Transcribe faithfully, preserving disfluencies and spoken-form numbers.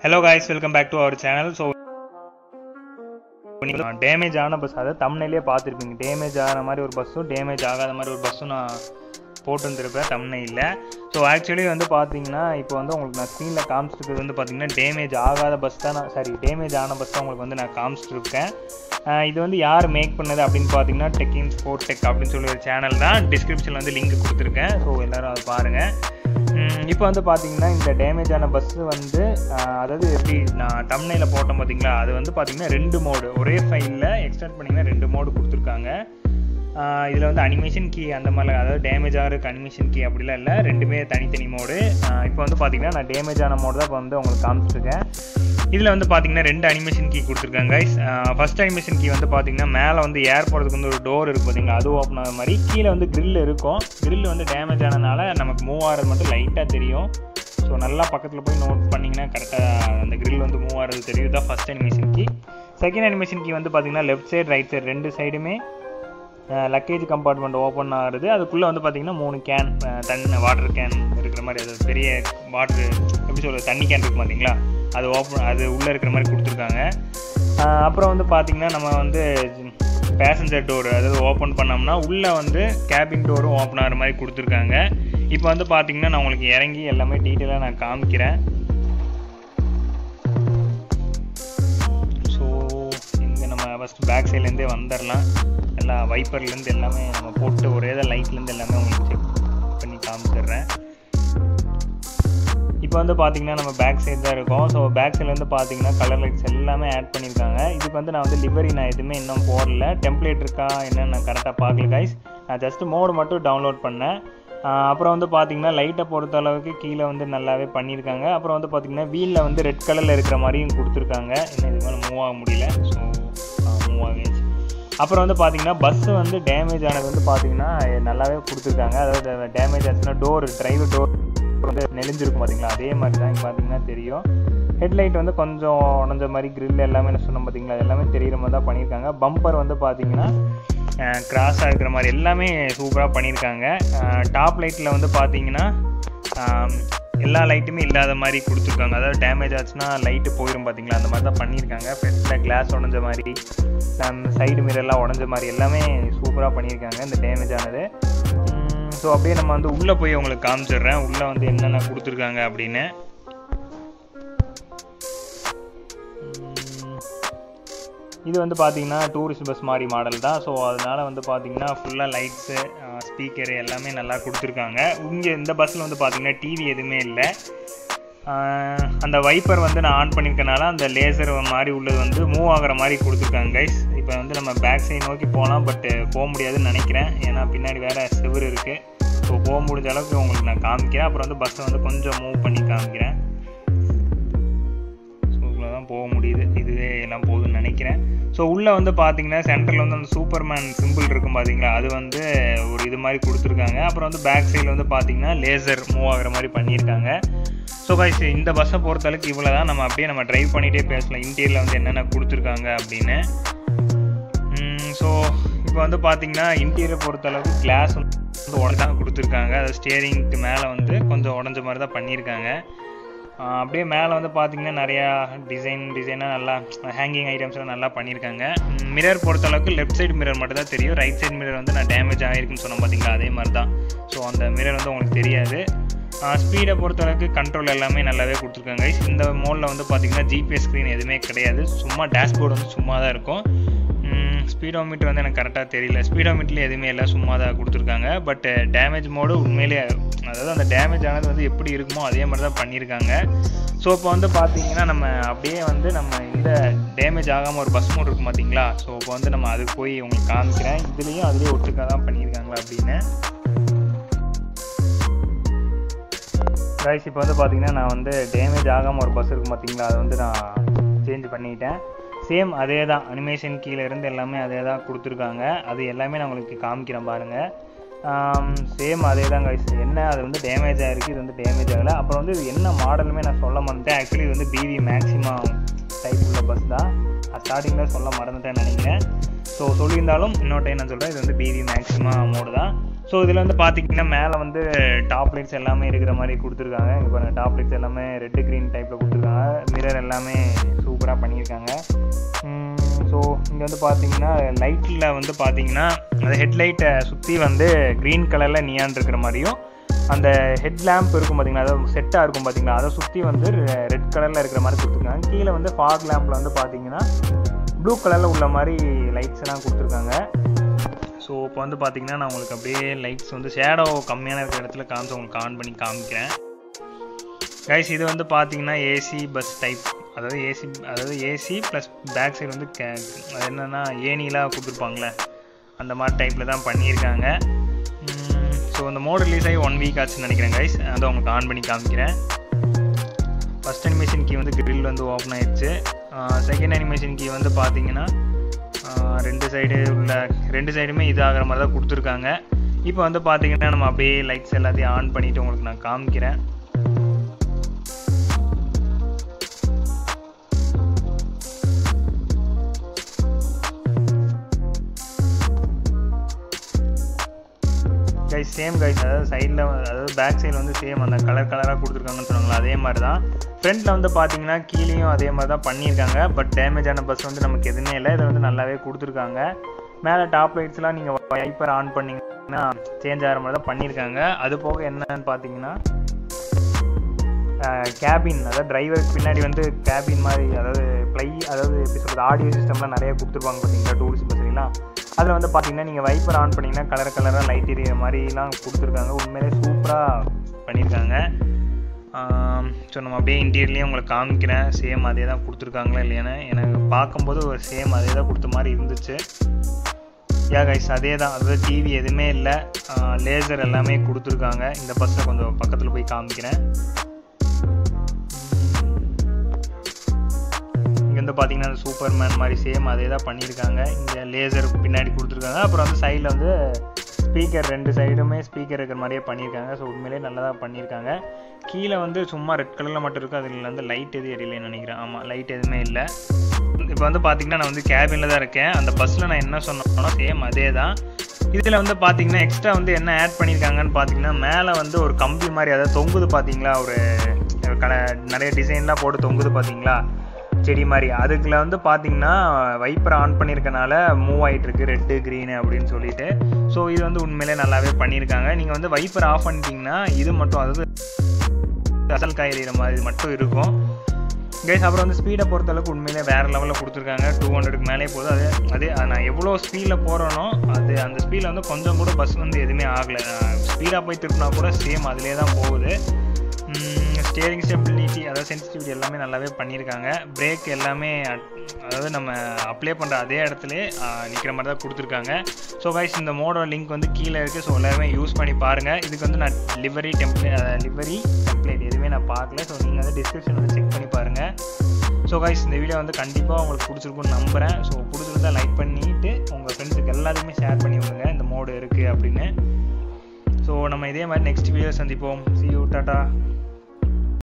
Hello guys, welcome back to our channel. So damage ஆன bus அதை தம்ப்நெயிலே பார்த்துருப்பீங்க. டேமேஜ் ஆன மாதிரி ஒரு பஸ்ஸும் டேமேஜ் ஆகாத மாதிரி ஒரு பஸ்ஸும் நான் போட்டு வந்துருப்பேன் தம்ப்நெயிலில். ஸோ ஆக்சுவலி வந்து பார்த்தீங்கன்னா இப்போ வந்து உங்களுக்கு நான் ஸ்க்ரீனில் காமிச்சிருக்கிறது வந்து பார்த்தீங்கன்னா டேமேஜ் ஆகாத பஸ் தான் நான் சாரி டேமேஜ் ஆன பஸ் தான் உங்களுக்கு வந்து நான் காமிச்சிருக்கேன். இது வந்து யார் மேக் பண்ணது அப்படின்னு பார்த்தீங்கன்னா டெக் இன் ஸ்போர்ட் டெக் அப்படின்னு சொல்லி ஒரு சேனல் தான். டிஸ்கிரிப்ஷனில் வந்து லிங்க் கொடுத்துருக்கேன். ஸோ எல்லோரும் அதை பாருங்கள். இப்போ வந்து பார்த்தீங்கன்னா இந்த டேமேஜ் ஆன பஸ்ஸு வந்து அதாவது எப்படி நான் தம்ப்நெயிலில் போட்டேன் பார்த்தீங்களா, அது வந்து பார்த்தீங்கன்னா ரெண்டு மோடு ஒரே ஃபைலில் எக்ஸ்டெண்ட் பண்ணிங்கன்னா ரெண்டு மோடு கொடுத்துருக்காங்க. இதில் வந்து அனிமேஷன் கீ அந்த மாதிரிலாம், அதாவது டேமேஜ் ஆகிறதுக்கு அனிமேஷன் கீ அப்படிலாம் இல்லை, ரெண்டுமே தனித்தனி மோடு. இப்போ வந்து பார்த்தீங்கன்னா நான் டேமேஜ் ஆன மோடு தான் இப்போ வந்து உங்களுக்கு காமிச்சிருக்கேன். இதில் வந்து பார்த்தீங்கன்னா ரெண்டு அனிமேஷன் கீ கொடுத்துருக்காங்க கைஸ். ஃபஸ்ட் அனிமேஷன் கீ வந்து பார்த்தீங்கன்னா மேலே வந்து ஏர் போகிறதுக்கு வந்து ஒரு டோர் இருக்குது பார்த்தீங்களா, அது ஓப்பன் ஆகிற மாதிரி. கீழே வந்து கிரில் இருக்கும். கிரில் வந்து டேமேஜ் ஆனதுனால நமக்கு மூவ் ஆகிறது மட்டும் லைட்டாக தெரியும். ஸோ நல்லா பக்கத்தில் போய் நோட் பண்ணிங்கன்னா கரெக்டாக அந்த கிரில் வந்து மூவ் ஆகிறது தெரியும். இதுதான் first animation key. Second animation key வந்து பார்த்தீங்கன்னா லெஃப்ட் சைடு ரைட் சைடு ரெண்டு சைடுமே லக்கேஜ் கம்பார்ட்மெண்ட் ஓப்பன் ஆகுறது. அதுக்குள்ளே வந்து பார்த்திங்கன்னா மூணு கேன் தண்ணி வாட்டர் கேன் இருக்கிற மாதிரி, அது பெரிய வாட்ரு எப்படி சொல்கிறது தண்ணி கேன் இருக்குது பார்த்தீங்களா, அது ஓப்பன் அது உள்ளே இருக்கிற மாதிரி கொடுத்துருக்காங்க. அப்புறம் வந்து பார்த்திங்கன்னா நம்ம வந்து பேசஞ்சர் டோர் அதாவது ஓப்பன் பண்ணோம்னா உள்ளே வந்து கேபின் டோரும் ஓப்பன் ஆகிற மாதிரி கொடுத்துருக்காங்க. இப்போ வந்து பார்த்திங்கன்னா நான் உங்களுக்கு இறங்கி எல்லாமே டீட்டெயிலாக நான் காமிக்கிறேன். ஸோ இங்கே நம்ம ஃபஸ்ட்டு பேக் சைட்லேருந்தே வந்துடலாம். எல்லா வைப்பர்லேருந்து எல்லாமே நம்ம போட்டு ஒரே தான் லைட்லேருந்து எல்லாமே உங்களுக்கு செக் பண்ணி காமிச்சிடுறேன். இப்போ வந்து பார்த்திங்கன்னா நம்ம பேக் சைடு தான் இருக்கோம். ஸோ பேக் சைடில் வந்து பார்த்திங்கன்னா கலர் லைட்ஸ் எல்லாமே ஆட் பண்ணியிருக்காங்க. இதுக்கு வந்து நான் வந்து லிவரி நான் எதுவுமே இன்னும் போடல, டெம்ப்ளேட் இருக்கா என்னென்னு நான் கரெக்டாக பார்க்கல கைஸ். நான் ஜஸ்ட்டு மோடு மட்டும் டவுன்லோட் பண்ணேன். அப்புறம் வந்து பார்த்திங்கன்னா லைட்டை பொறுத்த அளவுக்கு கீழே வந்து நல்லாவே பண்ணியிருக்காங்க. அப்புறம் வந்து பார்த்திங்கன்னா வீலில் வந்து ரெட் கலரில் இருக்கிற மாதிரியும் கொடுத்துருக்காங்க. இன்னும் இது மாதிரி மூவ் ஆக முடியல. ஸோ மூவ் ஆகிடுச்சு. அப்புறம் வந்து பார்த்திங்கன்னா பஸ்ஸு வந்து டேமேஜ் ஆனது வந்து பார்த்திங்கன்னா நல்லாவே கொடுத்துருக்காங்க. அதாவது டேமேஜ் ஆச்சுன்னா டோர் டிரைவர் டோர் வந்து நெளிஞ்சிருக்கும் பார்த்தீங்களா, அதே மாதிரி தான் இங்கே பார்த்திங்கன்னா தெரியும். ஹெட்லைட் வந்து கொஞ்சம் உடஞ்ச மாதிரி கிரில் எல்லாமே என்ன சொன்னோம் பார்த்தீங்களா, அது எல்லாமே தெரிகிற மாதிரி தான் பண்ணியிருக்காங்க. பம்பர் வந்து பார்த்திங்கன்னா கிராஸாக இருக்கிற மாதிரி எல்லாமே சூப்பராக பண்ணியிருக்காங்க. டாப் லைட்டில் வந்து பார்த்திங்கன்னா எல்லா லைட்டுமே இல்லாத மாதிரி கொடுத்துருக்காங்க. அதாவது டேமேஜ் ஆச்சுன்னா லைட்டு போயிடும் பார்த்தீங்களா, அந்த மாதிரி தான் பண்ணியிருக்காங்க. ஃப்ரண்ட்டில் கிளாஸ் உடஞ்ச மாதிரி சைடு மிரர்லாம் உடஞ்ச மாதிரி எல்லாமே சூப்பராக பண்ணியிருக்காங்க இந்த டேமேஜ் ஆனது. ஸோ அப்படியே நம்ம வந்து உள்ளே போய் உங்களுக்கு காமிச்சிடுறேன் உள்ளே வந்து என்னென்ன கொடுத்துருக்காங்க அப்படின்னு. இது வந்து பார்த்திங்கன்னா டூரிஸ்ட் பஸ் மாதிரி மாடல் தான். ஸோ அதனால் வந்து பார்த்திங்கன்னா ஃபுல்லாக லைட்ஸு ஸ்பீக்கரு எல்லாமே நல்லா கொடுத்துருக்காங்க. இங்கே இந்த பஸ்ஸில் வந்து பார்த்திங்கன்னா டிவி எதுவுமே இல்லை. அந்த வைப்பர் வந்து நான் ஆன் பண்ணியிருக்கனால அந்த லேசர் மாதிரி உள்ளது வந்து மூவ் ஆகிற மாதிரி கொடுத்துருக்காங்க கைஸ். இப்போ வந்து நம்ம பேக் சைடு நோக்கி போகலாம், பட் போக முடியாதுன்னு நினைக்கிறேன். ஏன்னா பின்னாடி வேறு செவுரு இருக்குது. ஸோ போக முடிஞ்ச அளவுக்கு உங்களுக்கு நான் காமிக்கிறேன். அப்புறம் வந்து பஸ்ஸை வந்து கொஞ்சம் மூவ் பண்ணி காமிக்கிறேன். ஸோ இவ்வளோ தான் போக முடியுது, இதுவே எல்லாம் போகுதுன்னு நினைக்கிறேன். ஸோ உள்ளே வந்து பார்த்தீங்கன்னா சென்டரில் வந்து அந்த சூப்பர்மேன் சிம்பிள் இருக்கும் பார்த்தீங்களா, அது வந்து ஒரு இது மாதிரி கொடுத்துருக்காங்க. அப்புறம் வந்து பேக் சைடில் வந்து பார்த்தீங்கன்னா லேசர் மூவ் ஆகிற மாதிரி பண்ணியிருக்காங்க. ஸோ கைஸ் இந்த பஸ்ஸை பொறுத்தளவுக்கு இவ்வளோ தான். நம்ம அப்படியே நம்ம ட்ரைவ் பண்ணிகிட்டே பேசலாம் இன்டீரியரில் வந்து என்னென்ன கொடுத்துருக்காங்க அப்படின்னு. ஸோ இப்போ வந்து பார்த்திங்கன்னா இன்டீரியர் பொறுத்தளவுக்கு கிளாஸ் வந்து உடஞ்சாங்க கொடுத்துருக்காங்க. அது ஸ்டியரிங்க்கு மேலே வந்து கொஞ்சம் உடஞ்ச மாதிரி தான் பண்ணியிருக்காங்க. அப்படியே மேலே வந்து பார்த்திங்கன்னா நிறையா டிசைன் டிசைனாக நல்லா ஹேங்கிங் ஐட்டம்ஸ்லாம் நல்லா பண்ணியிருக்காங்க. மிரர் பொறுத்தளவுக்கு லெஃப்ட் சைடு மிரர் மட்டும் தான் தெரியும். ரைட் சைடு மிரர் வந்து நான் டேமேஜ் ஆகிருக்குன்னு சொன்னேன் பார்த்தீங்களா, அதே மாதிரி தான். ஸோ அந்த மிரர் வந்து உங்களுக்கு தெரியாது. ஸ்பீடை பொறுத்தளவுக்கு கண்ட்ரோல் எல்லாமே நல்லாவே கொடுத்துருக்காங்க. இந்த மோடில் வந்து பார்த்திங்கன்னா ஜிபிஎஸ் ஸ்க்ரீன் எதுவுமே கிடையாது, சும்மா டேஷ்போர்டு வந்து சும்மா தான் இருக்கும். ஸ்பீடோமீட்டர் வந்து எனக்கு கரெக்டாக தெரியல, ஸ்பீடோமீட்டரில் எதுவுமே இல்லை, சும்மா தான் கொடுத்துருக்காங்க. பட் டேமேஜ் மோடு உண்மையிலே அதாவது அந்த டேமேஜ் ஆனது வந்து எப்படி இருக்குமோ அதே மாதிரி தான் பண்ணியிருக்காங்க. ஸோ இப்போ வந்து பார்த்திங்கன்னா நம்ம அப்படியே வந்து நம்ம இந்த டேமேஜ் ஆகாமல் ஒரு பஸ் மோடு இருக்கும் பார்த்தீங்களா. ஸோ இப்போ வந்து நம்ம அதுக்கு போய் உங்களுக்கு காமிக்கிறேன். இதுலேயும் அதுலேயே ஒட்டுக்காக தான் பண்ணியிருக்காங்களா அப்படின்னு. கைஸ் இப்போ வந்து பார்த்திங்கன்னா நான் வந்து டேமேஜ் ஆகாமல் ஒரு பஸ் இருக்கும் பார்த்தீங்களா, அதை வந்து நான் சேஞ்ச் பண்ணிட்டேன். சேம் அதே தான் அனிமேஷன் கீழே இருந்து எல்லாமே அதே தான் கொடுத்துருக்காங்க. அது எல்லாமே நான் உங்களுக்கு காமிக்கிறேன் பாருங்கள். சேம் அதே தான் கைஸ். என்ன அது வந்து டேமேஜ் ஆகிருக்கு, இது வந்து டேமேஜ் ஆகலை. அப்புறம் வந்து இது என்ன மாடலுமே நான் சொல்ல மறந்துட்டேன். ஆக்சுவலி இது வந்து பிவி மேக்ஸிமம் டைப் உள்ள பஸ் தான். ஸ்டார்டிங்கில் சொல்ல மறந்துட்டேன்னு நினைக்கிறேன். ஸோ சொல்லியிருந்தாலும் இன்னொரு டைம் நான் சொல்கிறேன், இது வந்து பிவி மேக்ஸிமம் மோடு தான். ஸோ இதில் வந்து பார்த்தீங்கன்னா மேலே வந்து டாப் லைட்ஸ் எல்லாமே இருக்கிற மாதிரி கொடுத்துருக்காங்க. இப்போ டாப் லைட்ஸ் எல்லாமே ரெட்டு க்ரீன் டைப்பில் கொடுத்துருக்காங்க. மிரர் எல்லாமே சூப்பராக பண்ணியிருக்காங்க. ஸோ இங்கே வந்து பார்த்தீங்கன்னா லைட்டில் வந்து பார்த்தீங்கன்னா அந்த ஹெட்லைட்டை சுற்றி வந்து க்ரீன் கலரில் நியான் இருக்கிற மாதிரியும், அந்த ஹெட் லேம்ப் இருக்கும் பார்த்தீங்கன்னா, அதாவது செட்டாக இருக்கும் பார்த்தீங்களா, அதை சுற்றி வந்து ரெட் கலரில் இருக்கிற மாதிரி கொடுத்துருக்காங்க. கீழே வந்து ஃபாக் லேம்பில் வந்து பார்த்தீங்கன்னா ப்ளூ கலரில் உள்ள மாதிரி லைட்ஸ் எல்லாம் கொடுத்துருக்காங்க. ஸோ இப்போ வந்து பார்த்தீங்கன்னா நான் உங்களுக்கு அப்படியே லைட்ஸ் வந்து ஷேடோ கம்மியான இருக்கிற இடத்துல காமிச்சு உங்களுக்கு ஆன் பண்ணி காமிக்கிறேன். கைஸ் இது வந்து பார்த்தீங்கன்னா ஏசி பஸ் டைப், அதாவது ஏசி அதாவது ஏசி ப்ளஸ் பேக் சைடு வந்து கே அது என்னென்னா ஏனிலாம் கொடுத்துருப்பாங்களே அந்த மாதிரி டைப்பில் தான் பண்ணியிருக்காங்க. ஸோ இந்த மோட் ரிலீஸ் ஆகி ஒன் வீக் ஆச்சுன்னு நினைக்கிறேன் கைஸ். அதை உங்களுக்கு ஆன் பண்ணி காமிக்கிறேன். ஃபஸ்ட் அனிமேஷன் கீ வந்து கிரில் வந்து ஓப்பன் ஆயிடுச்சு. செகண்ட் அனிமேஷன் கீ வந்து பார்த்தீங்கன்னா ரெண்டு சைடு உள்ள ரெண்டு சைடுமே இதாகிற மாதிரி தான் கொடுத்துருக்காங்க. இப்போ வந்து பார்த்தீங்கன்னா நம்ம அப்படியே லைட்ஸ் எல்லாத்தையும் ஆன் பண்ணிவிட்டு உங்களுக்கு நான் காமிக்கிறேன். கைஸ் சேம் கைஸ், அதாவது சைடில் அதாவது பேக் சைடில் வந்து சேம் அந்த கலர் கலராக கொடுத்துருக்காங்கன்னு சொன்னாங்களா, அதே மாதிரி தான். ஃப்ரண்ட்டில் வந்து பார்த்தீங்கன்னா கீழேயும் அதே மாதிரி தான் பண்ணியிருக்காங்க. பட் டேமேஜ் ஆன பஸ் வந்து நமக்கு எதுவுமே இல்லை. இதை வந்து நல்லாவே கொடுத்துருக்காங்க. மேலே டாப் லைட்ஸ்லாம் நீங்கள் வைப்பர் ஆன் பண்ணிங்கன்னா சேஞ்ச் ஆகிற மாதிரி தான் பண்ணியிருக்காங்க. அது போக என்னன்னு பார்த்தீங்கன்னா கேபின், அதாவது டிரைவருக்கு பின்னாடி வந்து கேபின் மாதிரி, அதாவது ப்ளை அதாவது எப்படி சொல்கிறது ஆடியோ சிஸ்டம்லாம் நிறைய கொடுத்துருப்பாங்க பார்த்தீங்களா டூரிஸ்ட் பஸ்லாம். அதில் வந்து பார்த்தீங்கன்னா நீங்கள் வைப்பர் ஆன் பண்ணிங்கன்னா கலர் கலராக லைட் எரியிற மாதிரிலாம் கொடுத்துருக்காங்க. உண்மையிலே சூப்பராக பண்ணியிருக்காங்க. ஸோ நம்ம அப்படியே இன்டீரியர்லேயும் உங்களுக்கு காமிக்கிறேன். சேம் அதே தான் கொடுத்துருக்காங்களா இல்லையானு எனக்கு பார்க்கும்போது ஒரு சேம் அதே தான் கொடுத்த மாதிரி இருந்துச்சு. யா கைஸ் அதே தான், அதாவது டிவி எதுவுமே இல்லை, லேசர் எல்லாமே கொடுத்துருக்காங்க. இந்த பஸ்ஸில் கொஞ்சம் பக்கத்தில் போய் காமிக்கிறேன். இங்கே வந்து பார்த்தீங்கன்னா சூப்பர்மேன் மாதிரி சேம் அதே தான் பண்ணியிருக்காங்க. இங்கே லேசர் பின்னாடி கொடுத்துருக்காங்க. அப்புறம் வந்து சைடில் வந்து ஸ்பீக்கர் ரெண்டு சைடுமே ஸ்பீக்கர் இருக்கிற மாதிரியே பண்ணியிருக்காங்க. ஸோ உண்மையிலே நல்லா தான் பண்ணியிருக்காங்க. கீழே வந்து சும்மா ரெட் கலரில் மட்டும் இருக்குது. அதில் வந்து லைட் எதுவும் எரியலைன்னு நினைக்கிறேன். ஆமாம், லைட் எதுவுமே இல்லை. இப்போ வந்து பார்த்தீங்கன்னா நான் வந்து கேபினில் தான் இருக்கேன். அந்த பஸ்ஸில் நான் என்ன சொன்னோன்னா சேம் அதே தான். இதில் வந்து பார்த்தீங்கன்னா எக்ஸ்ட்ரா வந்து என்ன ஆட் பண்ணியிருக்காங்கன்னு பார்த்தீங்கன்னா மேலே வந்து ஒரு கம்பி மாதிரி அதாவது தொங்குது பார்த்தீங்களா, ஒரு கல நிறைய டிசைன்லாம் போட்டு தொங்குது பார்த்தீங்களா செடி மாதிரி. அதுக்குள்ள வந்து பார்த்தீங்கன்னா வைப்பர் ஆன் பண்ணியிருக்கனால மூவ் ஆகிட்டுருக்கு ரெட்டு க்ரீனு அப்படின்னு சொல்லிட்டு. ஸோ இது வந்து உண்மையிலே நல்லாவே பண்ணியிருக்காங்க. நீங்கள் வந்து வைப்பர் ஆஃப் பண்ணிட்டீங்கன்னா இது மட்டும், அதாவது அசல் காய்கறிகிற மாதிரி மட்டும் இருக்கும் கைஸ். அப்புறம் வந்து ஸ்பீடை பொறுத்தளவுக்கு உண்மையிலே வேறு லெவலில் கொடுத்துருக்காங்க. டூ ஹண்ட்ரடுக்கு மேலே போகுது. அது அதே நான் எவ்வளோ ஸ்பீடில் போகிறேனோ அது அந்த ஸ்பீடில் வந்து கொஞ்சம் கூட பஸ் வந்து எதுவுமே ஆகலை. ஸ்பீடாக போய் திருப்பினா கூட சேம் அதிலே தான் போகுது. ஸ்டேரிங் ஸ்டெபிலிட்டி அதாவது சென்சிட்டிவிட்டி எல்லாமே நல்லாவே பண்ணியிருக்காங்க. பிரேக் எல்லாமே அதாவது நம்ம அப்ளை பண்ணுற அதே இடத்துல நிற்கிற மாதிரி தான் கொடுத்துருக்காங்க. ஸோ கைஸ் இந்த மோடோட லிங்க் வந்து கீழே இருக்குது. ஸோ எல்லாருமே யூஸ் பண்ணி பாருங்கள். இதுக்கு வந்து நான் லிவரி டெம்ப்ளே லிவரி டெம்ப்ளேட் எதுவுமே நான் பார்க்கல. ஸோ நீங்கள் வந்து டிஸ்கிரிப்ஷன் வந்து செக் பண்ணி பாருங்கள். ஸோ கைஸ் இந்த வீடியோ வந்து கண்டிப்பாக உங்களுக்கு பிடிச்சிருக்குன்னு நம்புகிறேன். ஸோ பிடிச்சிருந்தா லைக் பண்ணிவிட்டு உங்கள் ஃப்ரெண்ட்ஸுக்கு எல்லாத்தையுமே ஷேர் பண்ணி விடுங்க இந்த மோடு இருக்குது அப்படின்னு. ஸோ நம்ம இதே மாதிரி நெக்ஸ்ட் வீடியோ சந்திப்போம். see you, tata.